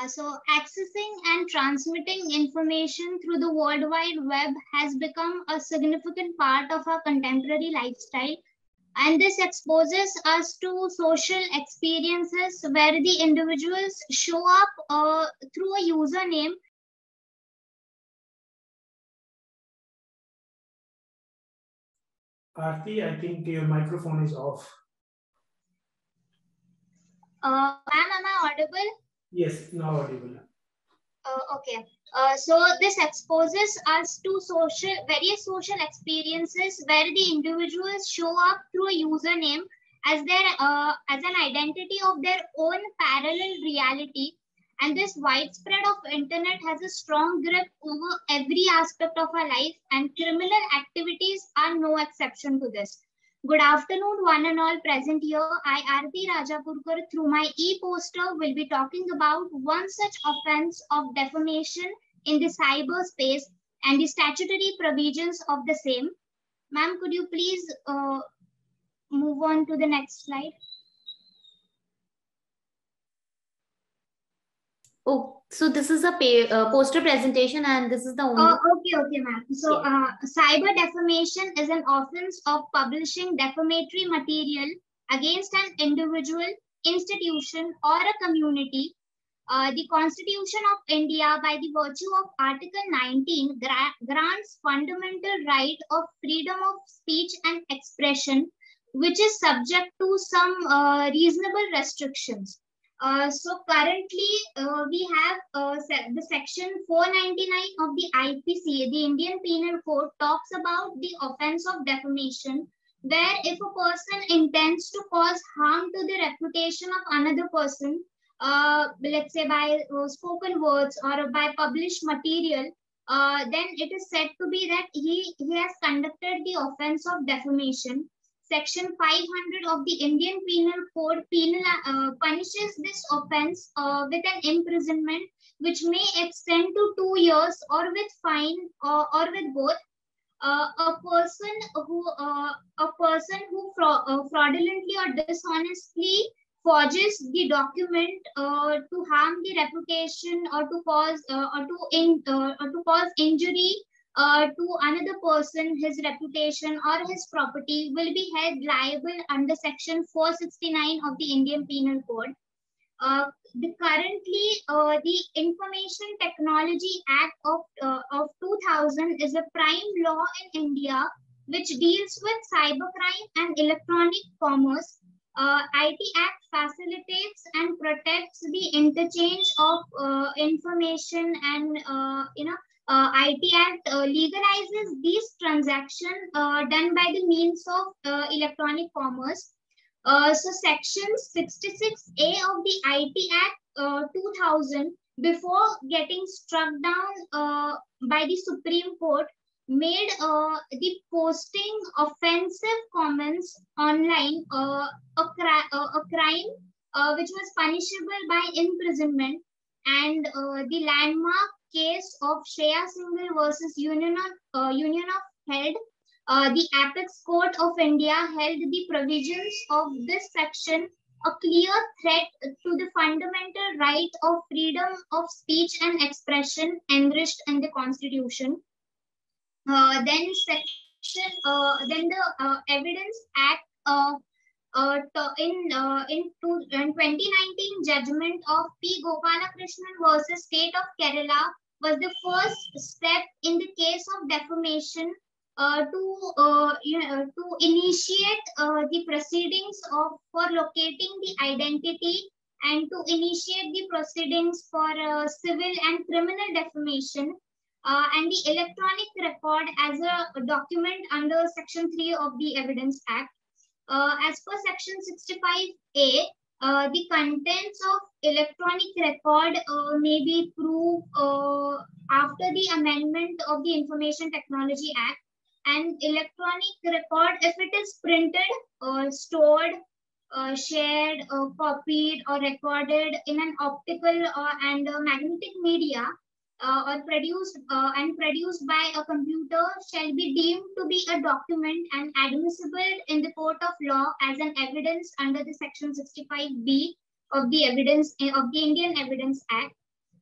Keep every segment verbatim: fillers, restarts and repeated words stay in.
Uh, so accessing and transmitting information through the World Wide Web has become a significant part of our contemporary lifestyle. And this exposes us to social experiences where the individuals show up uh, through a username. Aarti, I think your microphone is off. Uh, ma'am, am I audible? Yes, now audible. Uh, okay. Uh, so this exposes us to social, various social experiences where the individuals show up through a username as their uh, as an identity of their own parallel reality. And this widespread of internet has a strong grip over every aspect of our life, and criminal activities are no exception to this. Good afternoon, one and all present here. I, Aarti Rajapurkar, through my e-poster, will be talking about one such offense of defamation in the cyberspace and the statutory provisions of the same. Ma'am, could you please uh, move on to the next slide? Oh, so this is a pay, uh, poster presentation, and this is the only. Uh, okay, okay, ma'am. So, uh, cyber defamation is an offense of publishing defamatory material against an individual, institution, or a community. Uh, the Constitution of India, by the virtue of Article nineteen, gra grants fundamental right of freedom of speech and expression, which is subject to some uh, reasonable restrictions. Uh, so currently uh, we have uh, the section four ninety-nine of the I P C, the Indian Penal Code, talks about the offense of defamation, where if a person intends to cause harm to the reputation of another person, uh, let's say by uh, spoken words or by published material, uh, then it is said to be that he, he has conducted the offense of defamation. Section five hundred of the Indian Penal Code penal, uh, punishes this offense uh, with an imprisonment which may extend to two years or with fine or, or with both. Uh, a person who uh, a person who fra uh, fraudulently or dishonestly forges the document uh, to harm the reputation or to cause uh, or to in uh, or to cause injury uh, to another person, his reputation or his property, will be held liable under section four sixty-nine of the Indian Penal Code. Uh, the currently uh, the Information Technology Act of uh, of two thousand is a prime law in India which deals with cybercrime and electronic commerce. Uh, I T Act facilitates and protects the interchange of uh, information, and uh, you know uh, I T Act uh, legalizes these transactions uh, done by the means of uh, electronic commerce. Uh, so section sixty-six A of the I T Act uh, two thousand, before getting struck down uh, by the Supreme Court, made uh, the posting offensive comments online uh, a, cri uh, a crime uh, which was punishable by imprisonment. And uh, the landmark case of Shreya Singhal versus Union of, uh, Union of Health, Uh, the Apex Court of India held the provisions of this section a clear threat to the fundamental right of freedom of speech and expression enriched in the Constitution. Uh, then section, uh, then the uh, Evidence Act uh, uh, in uh, in, two, in twenty nineteen judgment of P. Gopalakrishnan versus State of Kerala was the first step in the case of defamation Uh, to uh, you know, to initiate uh, the proceedings of for locating the identity and to initiate the proceedings for uh, civil and criminal defamation, uh, and the electronic record as a document under section three of the Evidence Act. Uh, as per section sixty-five A, uh, the contents of electronic record uh, may be proved uh, after the amendment of the Information Technology Act. And electronic record, if it is printed or stored, uh, shared, or copied, or recorded in an optical or and uh, magnetic media, uh, or produced uh, and produced by a computer, shall be deemed to be a document and admissible in the court of law as an evidence under the section sixty-five B of the evidence of the Indian Evidence Act.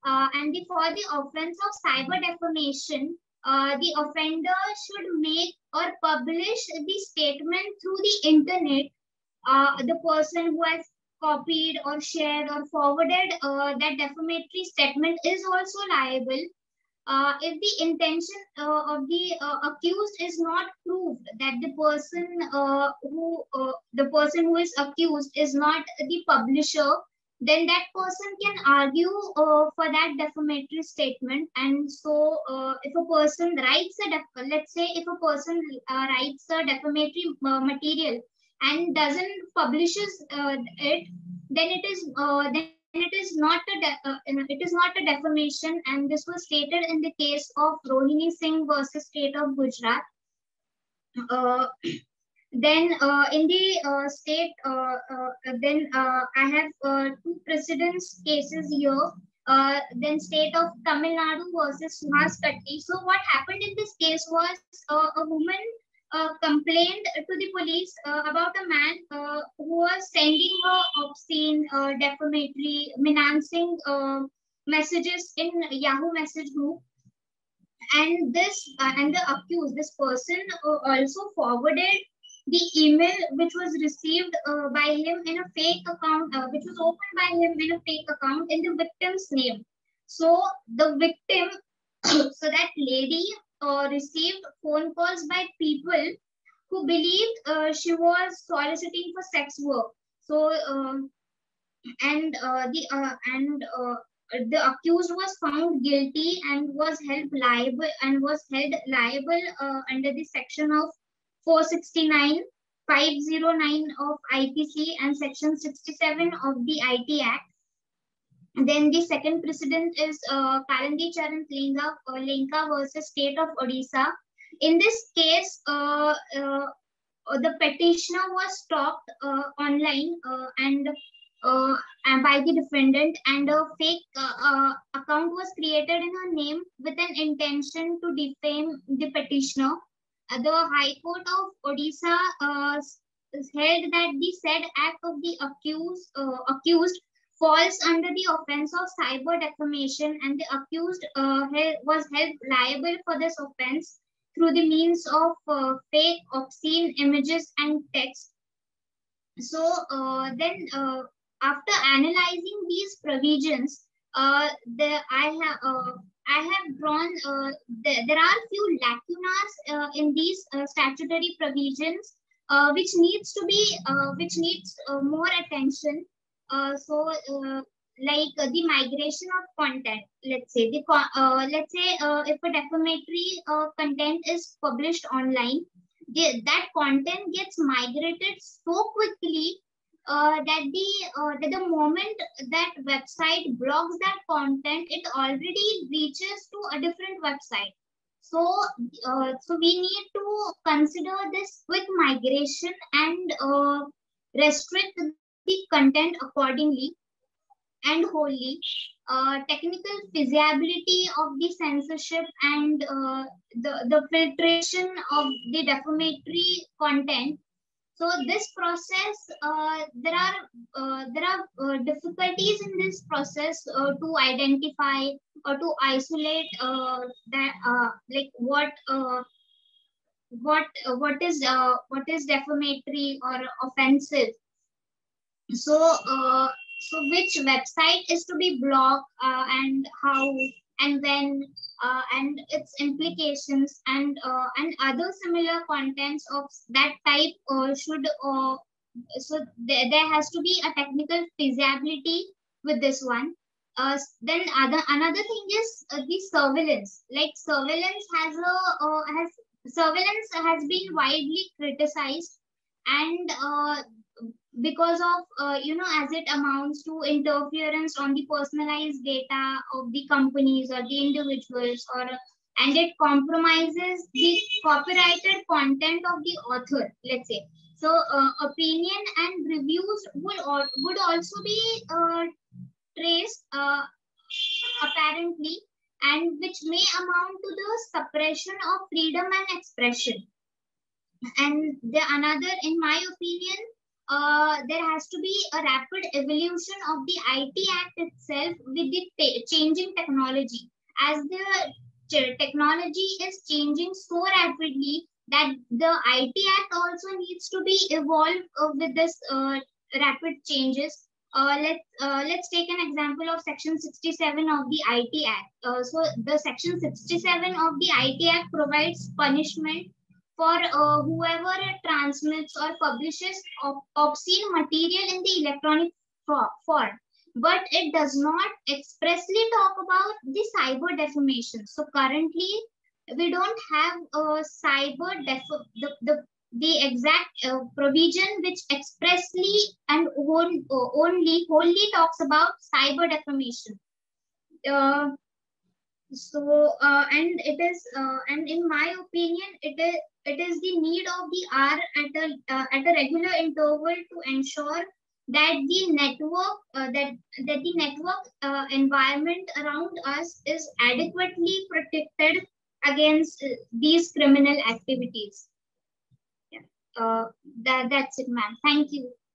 Uh, and the, for the offense of cyber defamation, uh, the offender should make or publish the statement through the internet. Uh, the person who has copied or shared or forwarded uh, that defamatory statement is also liable. Uh, if the intention uh, of the uh, accused is not proved, that the person uh, who uh, the person who is accused is not the publisher, then that person can argue uh, for that defamatory statement. And so uh, if a person writes a def- let's say if a person uh, writes a defamatory uh, material and doesn't publishes uh, it, then it is uh, then it is not a de- uh, it is not a defamation. And this was stated in the case of Rohini Singh versus State of Gujarat. Uh, then uh, in the uh, state, uh, uh, then uh, I have uh, two precedents cases here. Uh, then state of Tamil Nadu versus Suhas Katti. So what happened in this case was uh, a woman uh, complained to the police uh, about a man uh, who was sending her obscene, uh, defamatory, menacing uh, messages in Yahoo message group. And this uh, and the accused, this person uh, also forwarded the email which was received uh, by him in a fake account, uh, which was opened by him in a fake account in the victim's name. So the victim, so that lady uh, received phone calls by people who believed uh, she was soliciting for sex work. So um, and uh, the uh, and uh, the accused was found guilty and was held liable and was held liable uh, under the section of four sixty-nine, five oh nine of I P C and section sixty-seven of the I T Act. Then the second precedent is uh, Kalandi Charan Lenka, uh, Lenka versus State of Odisha. In this case, uh, uh, the petitioner was stopped uh, online uh, and uh, and by the defendant, and a fake uh, uh, account was created in her name with an intention to defame the petitioner. Uh, the High Court of Odisha uh, held that the said act of the accused uh, accused falls under the offense of cyber defamation, and the accused uh, held, was held liable for this offense through the means of uh, fake, obscene images and text. So uh, then, uh, after analyzing these provisions, uh, the I have uh, I have drawn uh, the, there are few lacunas uh, in these uh, statutory provisions uh, which needs to be uh, which needs uh, more attention. Uh, so. Uh, like uh, the migration of content, let's say the uh, let's say uh, if a defamatory uh, content is published online, the, that content gets migrated so quickly uh, that the uh, that the moment that website blocks that content, it already reaches to a different website. So uh, so we need to consider this quick migration and uh, restrict the content accordingly and wholly. Uh, technical feasibility of the censorship and uh, the, the filtration of the defamatory content. So this process, uh, there are uh, there are uh, difficulties in this process uh, to identify or to isolate uh, that uh, like what uh, what uh, what is uh, what is defamatory or offensive. So uh, so which website is to be blocked uh, and how and when uh, and its implications and uh, and other similar contents of that type uh, should uh, so there, there has to be a technical feasibility with this one. Uh, then other another thing is uh, the surveillance. Like surveillance has a uh, has surveillance has been widely criticized, and uh, because of uh, you know as it amounts to interference on the personalized data of the companies or the individuals, or and it compromises the copyrighted content of the author, let's say. So uh, opinion and reviews would al- would also be uh, traced uh, apparently, and which may amount to the suppression of freedom and expression. And the another, in my opinion, uh, there has to be a rapid evolution of the I T Act itself with the changing technology. As the technology is changing so rapidly that the I T Act also needs to be evolved uh, with this uh, rapid changes. Uh, let's uh, let's take an example of Section sixty-seven of the I T Act. Uh, so the Section sixty-seven of the I T Act provides punishment for uh, whoever transmits or publishes ob obscene material in the electronic form, but it does not expressly talk about the cyber defamation. So currently, we don't have a cyber def the, the the exact uh, provision which expressly and on, uh, only wholly talks about cyber defamation. Uh, so uh, and it is uh, and in my opinion, it is it is the need of the hour at a uh, at a regular interval to ensure that the network uh, that that the network uh, environment around us is adequately protected against uh, these criminal activities. Uh, that, that's it, ma'am. Thank you.